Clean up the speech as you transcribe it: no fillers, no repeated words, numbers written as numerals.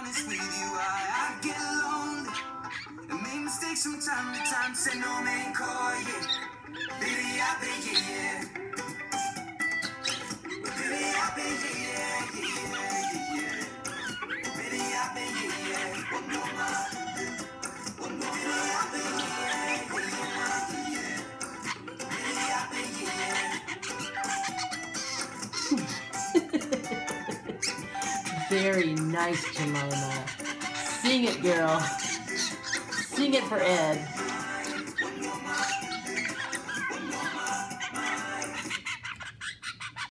honest with you, I get lonely and make mistakes from time to time. Say no man call, yeah. Baby, I've been yeah. Baby, I've been yeah. Baby, I've been yeah. One more month. One more month. Baby, I've been yeah. One more month. Baby, I've been yeah. Very nice, Jemima. Sing it, girl. Sing it for Ed.